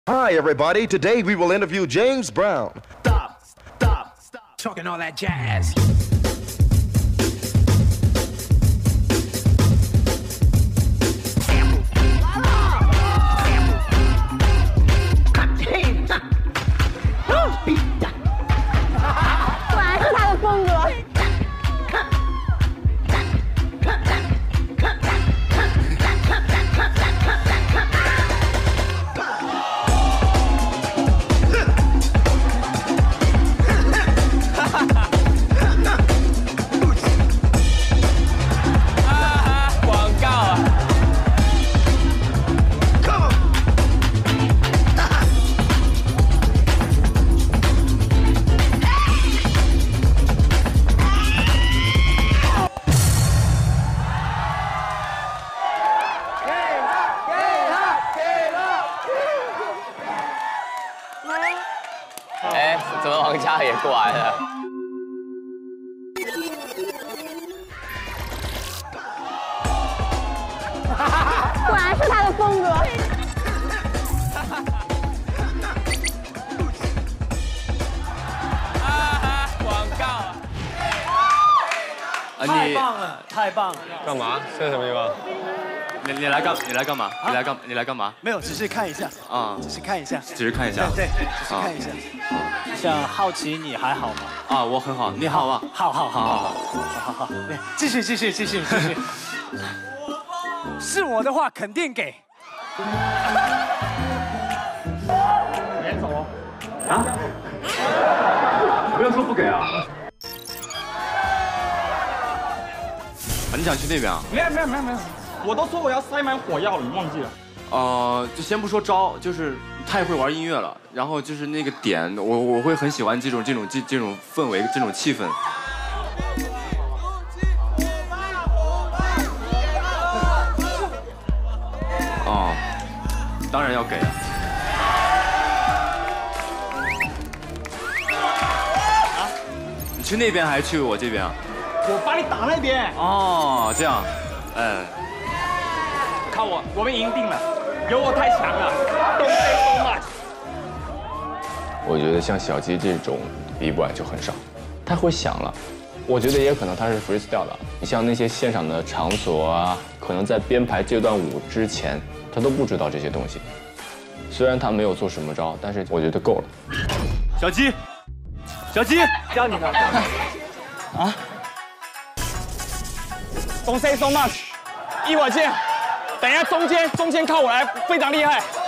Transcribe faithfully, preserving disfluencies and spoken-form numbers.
Hi, everybody. Today we will interview James Brown. Stop, stop, stop. Talking all that jazz. 哎，怎么王嘉也过来了？ 果然是他的风格。 广告。 啊，太棒了，太棒了！ 干嘛？这是什么地方？ 你你来干你来干嘛？你来干你来干嘛？ 没有，只是看一下啊，只是看一下， 只是看一下， 对，只是看一下。 想好奇你还好吗？ 啊，我很好，你好吗？ 好好好好好好好好，对，继续继续继续继续。是我的话，肯定给。 别走哦！啊？没有说不给啊？ 你想去那边啊？ 没有没有没有没有，我都说我要塞满火药了，你忘记了？ 呃，就先不说招，就是太会玩音乐了，然后就是那个点，我我会很喜欢这种这种这这种氛围，这种气氛。哦，当然要给啊。啊？你去那边还是去我这边啊？ 我把你打那边。 哦，这样，嗯。 靠我，我们赢定了，有我太强了。Don't say so much。 我觉得像小鸡这种 B-boy 就很少，他会想了。我觉得也可能他是 freestyle 的。你像那些现场的场所啊，可能在编排这段舞之前，他都不知道这些东西。虽然他没有做什么招，但是我觉得够了。 小鸡，小鸡， 教你呢。啊 ？Don't say so much， 一会儿见。等一下中间，中间靠我来，非常厉害。